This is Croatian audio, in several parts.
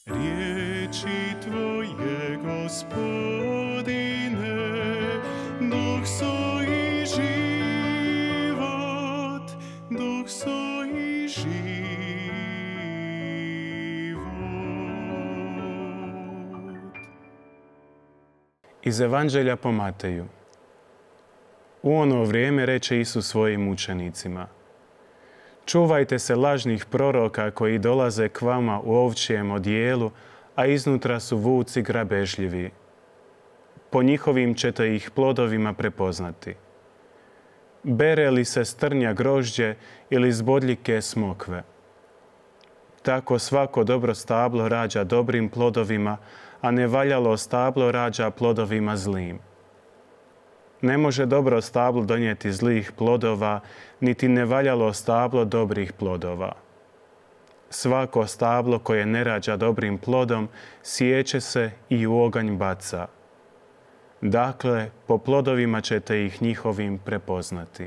Riječi Tvoje, Gospodine, duh su i život, duh su i život. Iz Evanđelja po Mateju. U ono vrijeme reče Isus svojim učenicima: čuvajte se lažnih proroka koji dolaze k vama u ovčijem odijelu, a iznutra su vuci grabežljivi. Po njihovim ćete ih plodovima prepoznati. Bere li se s trnja grožđe ili s bodljike smokve? Tako svako dobro stablo rađa dobrim plodovima, a nevaljalo stablo rađa plodovima zlim. Ne može dobro stablo donijeti zlih plodova, niti nevaljalo stablo dobrih plodova. Svako stablo koje ne rađa dobrim plodom siječe se i u oganj baca. Dakle, po plodovima ćete ih njihovim prepoznati.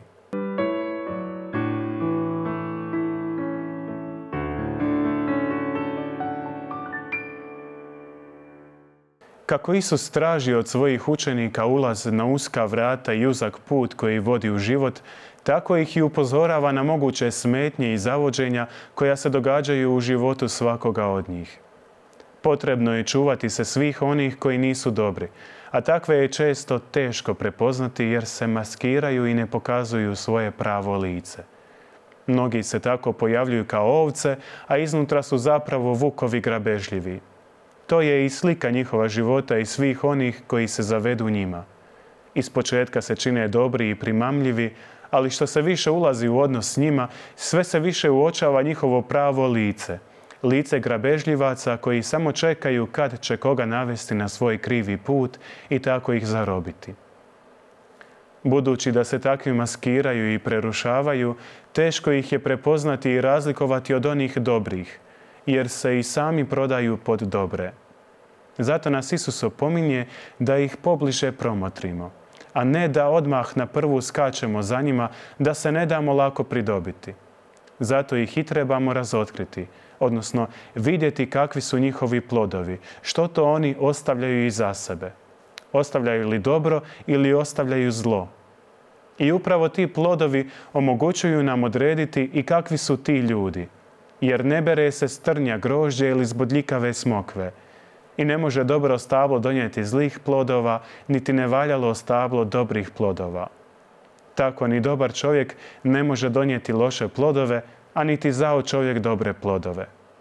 Kako Isus traži od svojih učenika ulaz na uska vrata i uzak put koji vodi u život, tako ih i upozorava na moguće smetnje i zavođenja koja se događaju u životu svakoga od njih. Potrebno je čuvati se svih onih koji nisu dobri, a takve je često teško prepoznati jer se maskiraju i ne pokazuju svoje pravo lice. Mnogi se tako pojavljuju kao ovce, a iznutra su zapravo vukovi grabežljivi. To je i slika njihova života i svih onih koji se zavedu njima. Ispočetka se čine dobri i primamljivi, ali što se više ulazi u odnos s njima, sve se više uočava njihovo pravo lice. Lice grabežljivaca koji samo čekaju kad će koga navesti na svoj krivi put i tako ih zarobiti. Budući da se takvi maskiraju i prerušavaju, teško ih je prepoznati i razlikovati od onih dobrih, jer se i sami prodaju pod dobre. Zato nas Isus opominje da ih pobliže promotrimo, a ne da odmah na prvu skačemo za njima, da se ne damo lako pridobiti. Zato ih i trebamo razotkriti, odnosno vidjeti kakvi su njihovi plodovi, što to oni ostavljaju iza sebe. Ostavljaju li dobro ili ostavljaju zlo? I upravo ti plodovi omogućuju nam odrediti i kakvi su ti ljudi, jer ne bere se s trnja grožđe ili s bodljikave smokve. I ne može dobro stablo donijeti zlih plodova, niti nevaljalo stablo dobrih plodova. Tako ni dobar čovjek ne može donijeti loše plodove, a niti zao čovjek dobre plodove.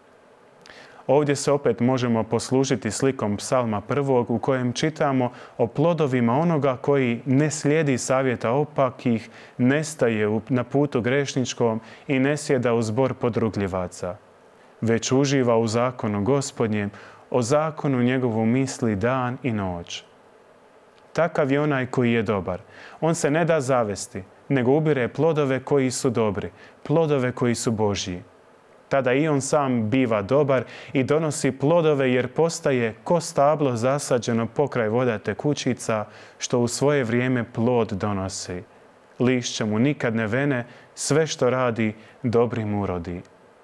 Ovdje se opet možemo poslužiti slikom Psalma 1. u kojem čitamo o plodovima onoga koji ne slijedi savjeta opakih, ne staje na putu grešničkom i ne sjeda u zbor podrugljivaca, već uživa u zakonu Gospodnjem, o zakonu njegovu misli dan i noć. Takav je onaj koji je dobar. On se ne da zavesti, nego ubire plodove koji su dobri, plodove koji su Božji. Tada i on sam biva dobar i donosi plodove jer postaje ko stablo zasađeno pokraj vodate kućica, što u svoje vrijeme plod donosi. Lišće mu nikad ne vene, sve što radi dobrim urodi.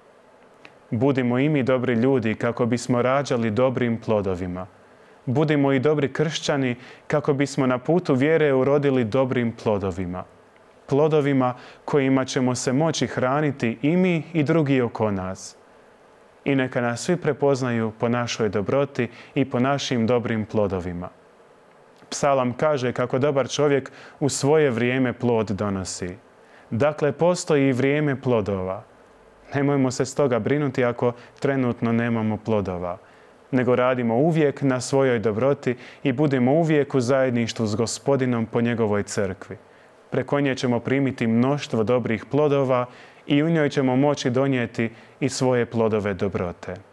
Budimo i mi dobri ljudi kako bismo rađali dobrim plodovima. Budimo i dobri kršćani kako bismo na putu vjere urodili dobrim plodovima. Plodovima kojima ćemo se moći hraniti i mi i drugi oko nas. I neka nas svi prepoznaju po našoj dobroti i po našim dobrim plodovima. Psalam kaže kako dobar čovjek u svoje vrijeme plod donosi. Dakle, postoji i vrijeme plodova. Nemojmo se stoga brinuti ako trenutno nemamo plodova, nego radimo uvijek na svojoj dobroti i budemo uvijek u zajedništvu s Gospodinom po njegovoj crkvi. Preko nje ćemo primiti mnoštvo dobrih plodova i u njoj ćemo moći donijeti i svoje plodove dobrote.